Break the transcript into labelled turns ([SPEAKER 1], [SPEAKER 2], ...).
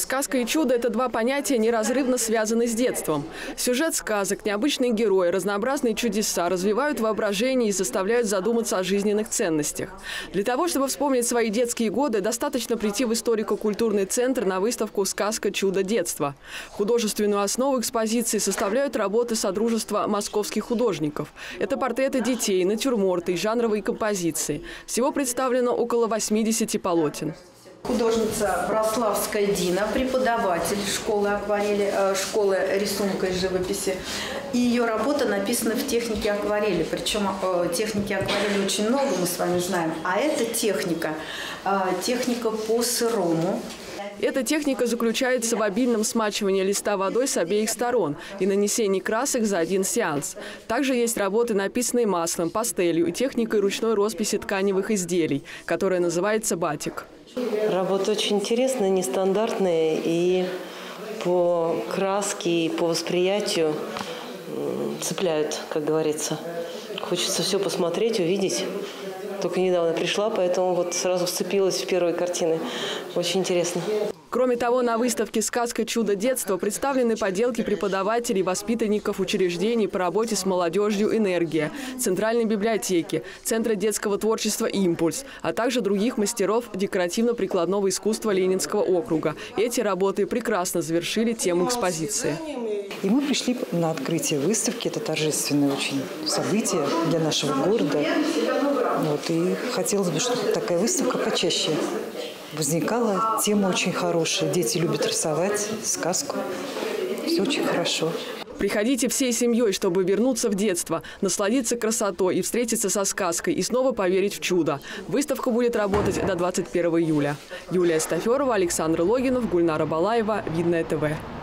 [SPEAKER 1] Сказка и чудо – это два понятия, неразрывно связаны с детством. Сюжет сказок, необычные герои, разнообразные чудеса развивают воображение и заставляют задуматься о жизненных ценностях. Для того, чтобы вспомнить свои детские годы, достаточно прийти в историко-культурный центр на выставку «Сказка. Чудо детства». Художественную основу экспозиции составляют работы Содружества московских художников. Это портреты детей, натюрморты и жанровые композиции. Всего представлено около 80 полотен.
[SPEAKER 2] Художница Браславская Дина, преподаватель школы акварели, школы рисунка и живописи. И ее работа написана в технике акварели. Причем техники акварели очень много, мы с вами знаем. А эта техника по сырому.
[SPEAKER 1] Эта техника заключается в обильном смачивании листа водой с обеих сторон и нанесении красок за один сеанс. Также есть работы, написанные маслом, пастелью и техникой ручной росписи тканевых изделий, которая называется батик.
[SPEAKER 3] Работа очень интересная, нестандартная, и по краске, и по восприятию цепляют, как говорится. Хочется все посмотреть, увидеть. Только недавно пришла, поэтому вот сразу вцепилась в первые картины. Очень интересно.
[SPEAKER 1] Кроме того, на выставке «Сказка. Чудо детства» представлены поделки преподавателей, воспитанников учреждений по работе с молодежью «Энергия», Центральной библиотеки, Центра детского творчества «Импульс», а также других мастеров декоративно-прикладного искусства Ленинского округа. Эти работы прекрасно завершили тему экспозиции.
[SPEAKER 4] И мы пришли на открытие выставки. Это торжественное очень событие для нашего города. Вот, и хотелось бы, чтобы такая выставка почаще возникала. Тема очень хорошая. Дети любят рисовать, сказку. Все очень хорошо.
[SPEAKER 1] Приходите всей семьей, чтобы вернуться в детство, насладиться красотой и встретиться со сказкой, и снова поверить в чудо. Выставка будет работать до 21 июля. Юлия Стаферова, Александр Логинов, Гульнара Балаева, Видное ТВ.